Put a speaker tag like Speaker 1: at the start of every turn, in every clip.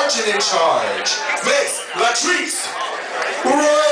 Speaker 1: sergeant in charge, Miss Latrice Roy.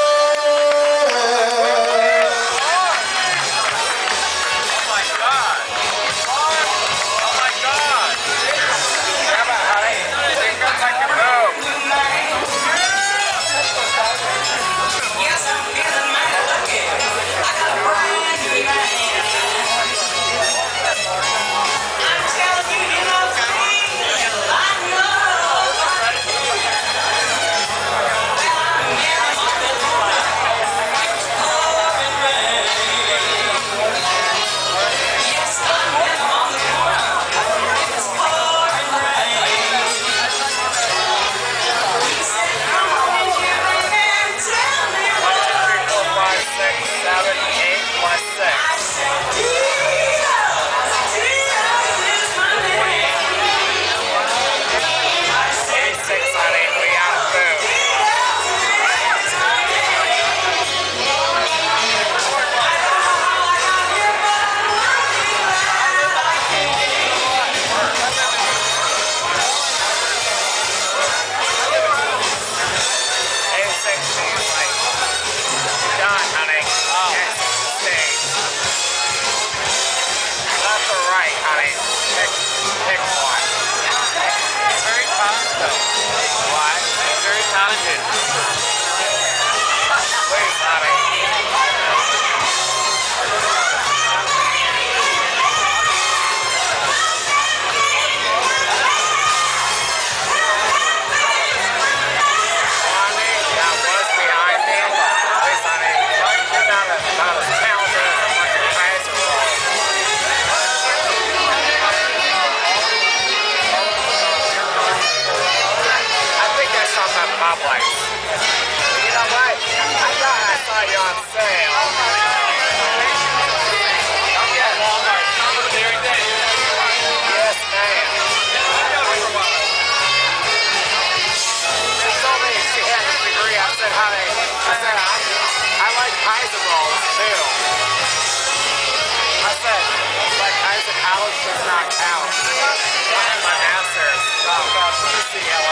Speaker 2: You know what? I thought I saw you on sale. Yes, ma'am. She told me she had a degree. I said, honey, I like Kaiser rolls too. I said, like Kaiser college does not count. I have my master's. UCLA.